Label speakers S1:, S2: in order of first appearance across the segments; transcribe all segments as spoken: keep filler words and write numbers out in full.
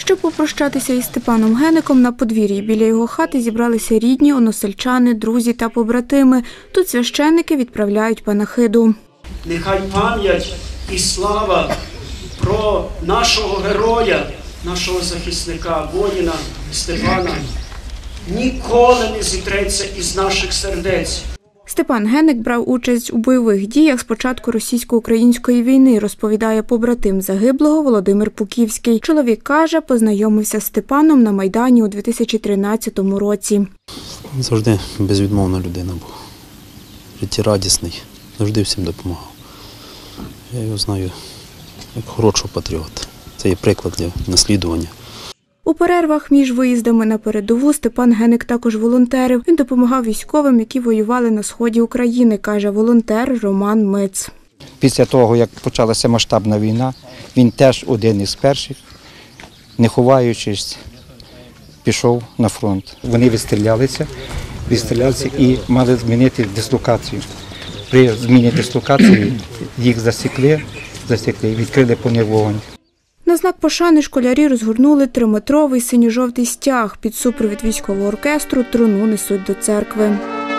S1: Щоб попрощатися із Степаном Геником, на подвір'ї біля його хати зібралися рідні, односельчани, друзі та побратими. Тут священники відправляють панахиду.
S2: Нехай пам'ять і слава про нашого героя, нашого захисника, воїна Степана ніколи не зітреться із наших сердець.
S1: Степан Геник брав участь у бойових діях з початку російсько-української війни, розповідає побратим загиблого Володимир Пуківський. Чоловік каже, познайомився з Степаном на Майдані у дві тисячі тринадцятому році.
S3: Завжди безвідмовна людина була, життєрадісний, завжди всім допомагав. Я його знаю як хорошого патріота. Це є приклад для наслідування.
S1: У перервах між виїздами на передову Степан Геник також волонтерив. Він допомагав військовим, які воювали на сході України, каже волонтер Роман Миц.
S4: Після того, як почалася масштабна війна, він теж один із перших, не ховаючись, пішов на фронт. Вони відстрілялися, відстрілялися і мали змінити дислокацію. При зміні дислокації їх засікли, засікли, відкрили по них вогонь.
S1: На знак пошани школярі розгорнули триметровий синьо-жовтий стяг. Під супровід військового оркестру труну несуть до церкви.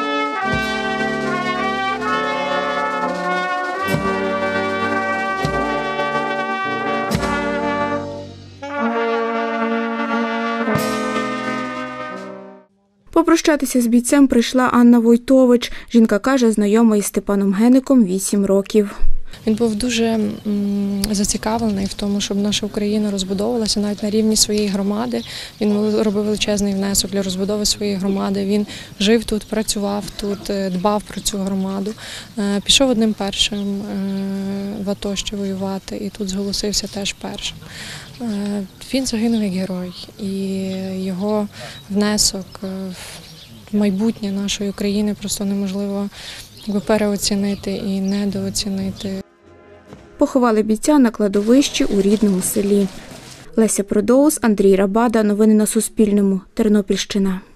S1: Попрощатися з бійцем прийшла Анна Войтович. Жінка каже, знайома із Степаном Геником вісім років.
S5: Він був дуже зацікавлений в тому, щоб наша Україна розбудовувалася навіть на рівні своєї громади. Він робив величезний внесок для розбудови своєї громади. Він жив тут, працював тут, дбав про цю громаду. Пішов одним першим в АТО ще воювати і тут зголосився теж першим. Він загинув як герой і його внесок в майбутнє нашої України просто неможливо переоцінити і недооцінити.
S1: Поховали бійця на кладовищі у рідному селі. Леся Продоус, Андрій Рабада. Новини на Суспільному. Тернопільщина.